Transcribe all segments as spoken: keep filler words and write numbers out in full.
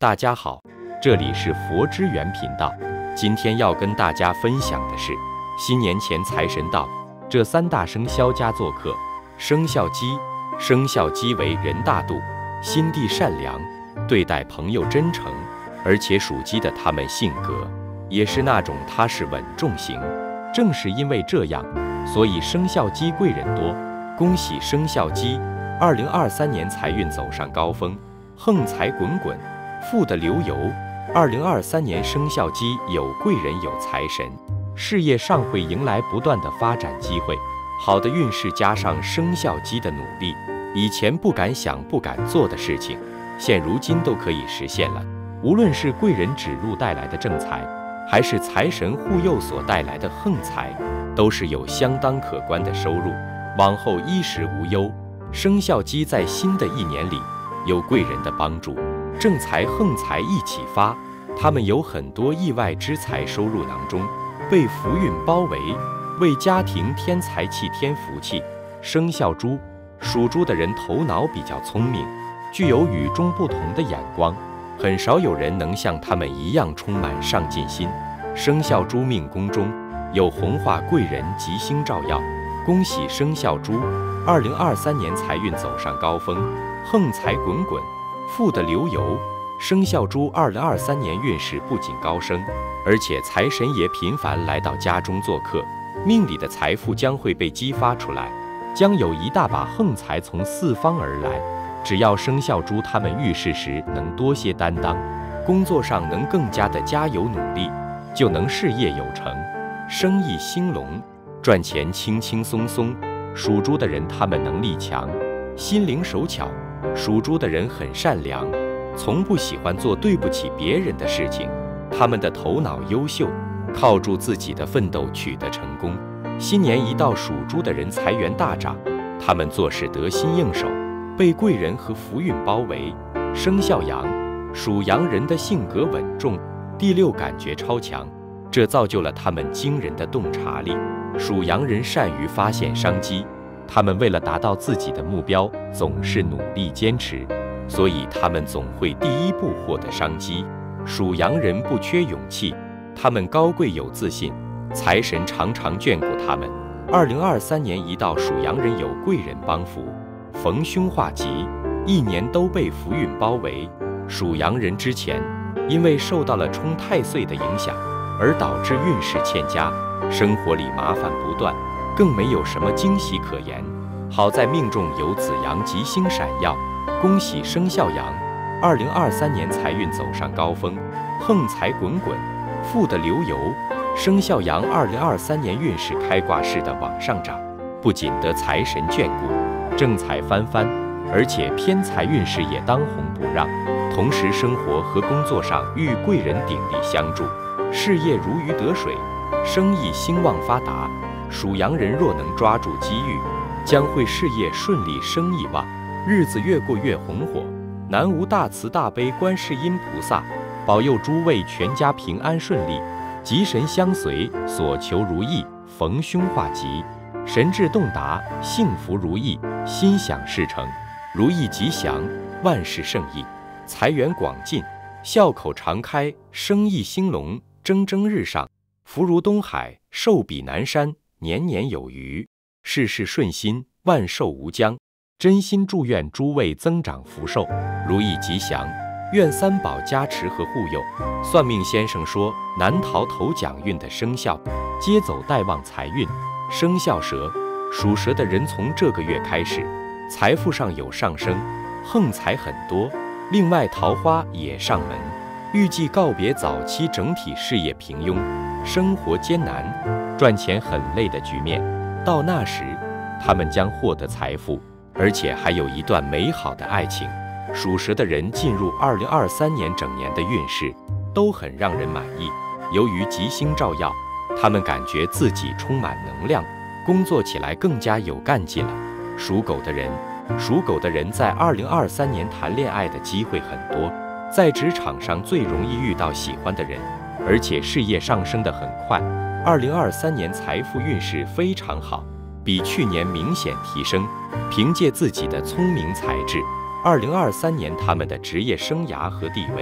大家好，这里是佛之源频道。今天要跟大家分享的是，新年前财神到，这三大生肖家做客。生肖鸡，生肖鸡为人大度，心地善良，对待朋友真诚，而且属鸡的他们性格也是那种踏实稳重型。正是因为这样，所以生肖鸡贵人多。恭喜生肖鸡，二零二三年财运走上高峰，横财滚滚，富得流油。二零二三年生肖鸡有贵人有财神，事业上会迎来不断的发展机会。好的运势加上生肖鸡的努力，以前不敢想不敢做的事情，现如今都可以实现了。无论是贵人指路带来的正财，还是财神护佑所带来的横财，都是有相当可观的收入，往后衣食无忧。生肖鸡在新的一年里有贵人的帮助，正财横财一起发，他们有很多意外之财收入囊中，被福运包围，为家庭添财气添福气。生肖猪，属猪的人头脑比较聪明，具有与众不同的眼光，很少有人能像他们一样充满上进心。生肖猪命宫中有红化贵人吉星照耀，恭喜生肖猪，二零二三年财运走上高峰，横财滚滚，富得流油。生肖猪二零二三年运势不仅高升，而且财神也频繁来到家中做客，命里的财富将会被激发出来，将有一大把横财从四方而来。只要生肖猪他们遇事时能多些担当，工作上能更加的加油努力，就能事业有成，生意兴隆，赚钱轻轻松松。属猪的人他们能力强，心灵手巧。属猪的人很善良，从不喜欢做对不起别人的事情，他们的头脑优秀，靠住自己的奋斗取得成功。新年一到，属猪的人财源大涨，他们做事得心应手，被贵人和福运包围。生肖羊，属羊人的性格稳重，第六感觉超强，这造就了他们惊人的洞察力。属羊人善于发现商机，他们为了达到自己的目标，总是努力坚持，所以他们总会第一步获得商机。属羊人不缺勇气，他们高贵有自信，财神常常眷顾他们。二零二三年一到，属羊人有贵人帮扶，逢凶化吉，一年都被福运包围。属羊人之前因为受到了冲太岁的影响，而导致运势欠佳，生活里麻烦不断，更没有什么惊喜可言。好在命中有子阳吉星闪耀，恭喜生肖羊，二零二三年财运走上高峰，横财滚滚，富得流油。生肖羊二零二三年运势开挂式的往上涨，不仅得财神眷顾，正财翻番，而且偏财运势也当红不让。同时生活和工作上遇贵人鼎力相助，事业如鱼得水，生意兴旺发达。属羊人若能抓住机遇，将会事业顺利，生意旺，日子越过越红火。南无大慈大悲观世音菩萨，保佑诸位全家平安顺利，吉神相随，所求如意，逢凶化吉，神志洞达，幸福如意，心想事成，如意吉祥，万事胜意，财源广进，笑口常开，生意兴隆，蒸蒸日上，福如东海，寿比南山，年年有余，事事顺心，万寿无疆。真心祝愿诸位增长福寿，如意吉祥，愿三宝加持和护佑。算命先生说，难逃头奖运的生肖皆走带旺财运。生肖蛇，属蛇的人从这个月开始，财富上有上升，横财很多，另外桃花也上门，预计告别早期整体事业平庸，生活艰难，赚钱很累的局面。到那时，他们将获得财富，而且还有一段美好的爱情。属蛇的人进入二零二三年整年的运势都很让人满意，由于吉星照耀，他们感觉自己充满能量，工作起来更加有干劲了。属狗的人，属狗的人在二零二三年谈恋爱的机会很多，在职场上最容易遇到喜欢的人，而且事业上升得很快。二零二三年财富运势非常好，比去年明显提升。凭借自己的聪明才智，二零二三年他们的职业生涯和地位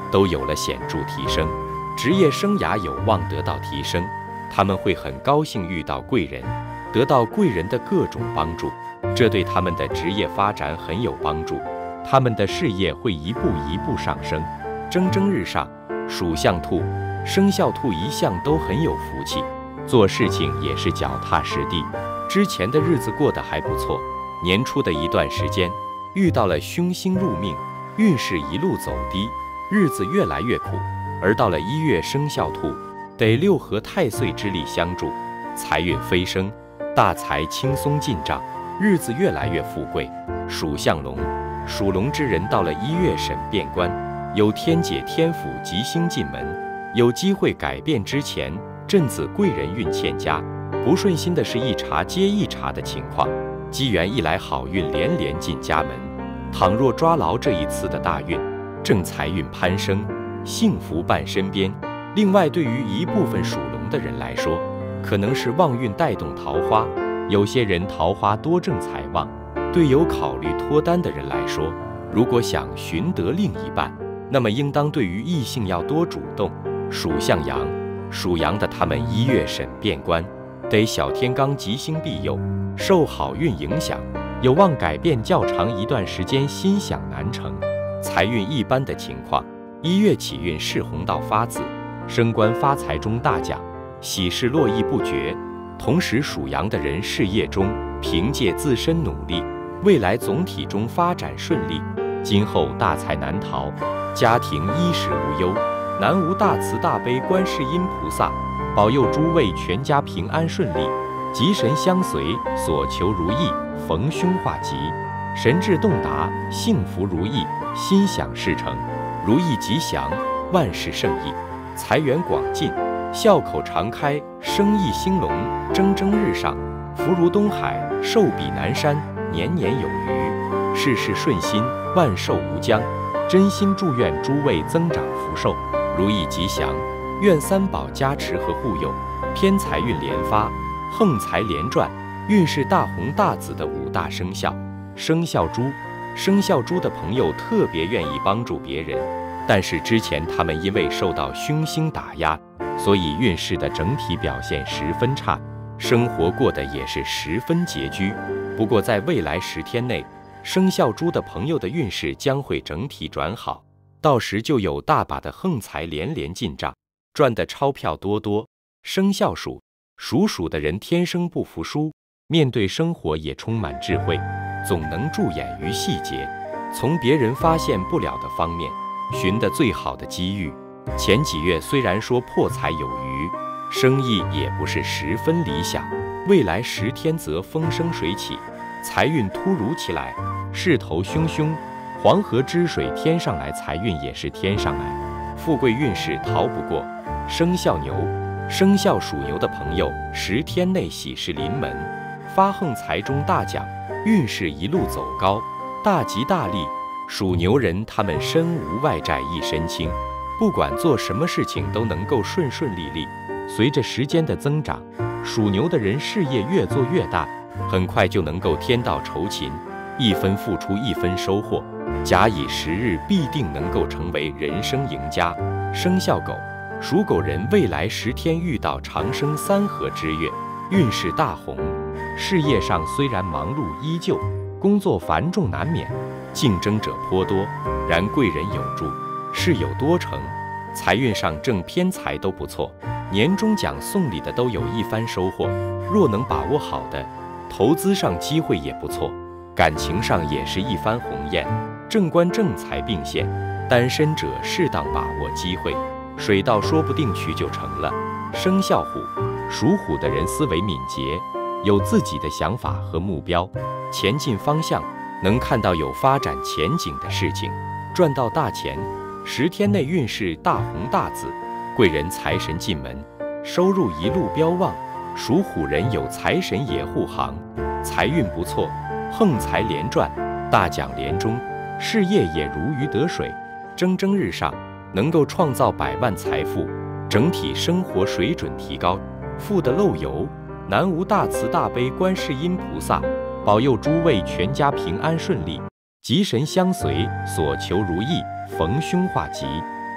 都有了显著提升，职业生涯有望得到提升。他们会很高兴遇到贵人，得到贵人的各种帮助，这对他们的职业发展很有帮助。他们的事业会一步一步上升，蒸蒸日上。属相兔、生肖兔一向都很有福气，做事情也是脚踏实地。之前的日子过得还不错，年初的一段时间遇到了凶星入命，运势一路走低，日子越来越苦。而到了一月，生肖兔得六合太岁之力相助，财运飞升，大财轻松进账，日子越来越富贵。属相龙，属龙之人到了一月审变官，有天解天府吉星进门，有机会改变之前阵子贵人运欠佳，不顺心的是一茬接一茬的情况，机缘一来，好运连连进家门。倘若抓牢这一次的大运，正财运攀升，幸福伴身边。另外，对于一部分属龙的人来说，可能是旺运带动桃花，有些人桃花多正财旺。对有考虑脱单的人来说，如果想寻得另一半，那么应当对于异性要多主动。属相羊，属羊的他们一月审变官，得小天罡吉星庇佑，受好运影响，有望改变较长一段时间心想难成。财运一般的情况，一月起运势红到发紫，升官发财中大奖，喜事络绎不绝。同时，属羊的人事业中凭借自身努力，未来总体中发展顺利，今后大财难逃，家庭衣食无忧，南无大慈大悲观世音菩萨保佑诸位全家平安顺利，吉神相随，所求如意，逢凶化吉，神志洞达，幸福如意，心想事成，如意吉祥，万事胜意，财源广进，笑口常开，生意兴隆，蒸蒸日上，福如东海，寿比南山，年年有余，事事顺心，万寿无疆。真心祝愿诸位增长福寿，如意吉祥，愿三宝加持和护佑，偏财运连发，横财连赚，运势大红大紫的五大生肖。生肖猪，生肖猪的朋友特别愿意帮助别人，但是之前他们因为受到凶星打压，所以运势的整体表现十分差，生活过得也是十分拮据。不过在未来十天内，生肖猪的朋友的运势将会整体转好，到时就有大把的横财连连进账，赚的钞票多多。生肖属，属鼠的人天生不服输，面对生活也充满智慧，总能着眼于细节，从别人发现不了的方面寻得最好的机遇。前几月虽然说破财有余，生意也不是十分理想，未来十天则风生水起，财运突如其来，势头汹汹，黄河之水天上来，财运也是天上来，富贵运势逃不过。生肖牛，生肖属牛的朋友十天内喜事临门，发横财中大奖，运势一路走高，大吉大利。属牛人他们身无外债一身轻，不管做什么事情都能够顺顺利利。随着时间的增长，属牛的人事业越做越大，很快就能够天道酬勤，一分付出一分收获，假以时日必定能够成为人生赢家。生肖狗，属狗人未来十天遇到长生三合之月，运势大红，事业上虽然忙碌依旧，工作繁重难免，竞争者颇多，然贵人有助，事有多成。财运上正偏财都不错，年终奖送礼的都有一番收获，若能把握好的，投资上机会也不错，感情上也是一番鸿雁，正官正财并现，单身者适当把握机会，水到说不定去就成了。生肖虎，属虎的人思维敏捷，有自己的想法和目标，前进方向能看到有发展前景的事情，赚到大钱。十天内运势大红大紫，贵人财神进门，收入一路飙旺。属虎人有财神爷护航，财运不错，横财连赚，大奖连中，事业也如鱼得水，蒸蒸日上，能够创造百万财富，整体生活水准提高。富得漏油，南无大慈大悲观世音菩萨保佑诸位全家平安顺利，吉神相随，所求如意，逢凶化吉，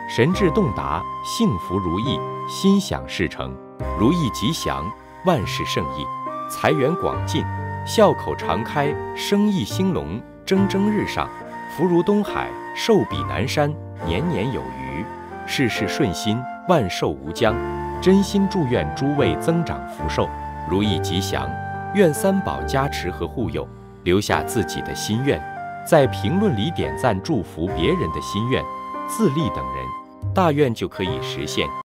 神志洞达，幸福如意，心想事成，如意吉祥，万事胜意，财源广进，笑口常开，生意兴隆，蒸蒸日上，福如东海，寿比南山，年年有余，事事顺心，万寿无疆。真心祝愿诸位增长福寿，如意吉祥，愿三宝加持和护佑。留下自己的心愿，在评论里点赞祝福别人的心愿，自立等人，大愿就可以实现。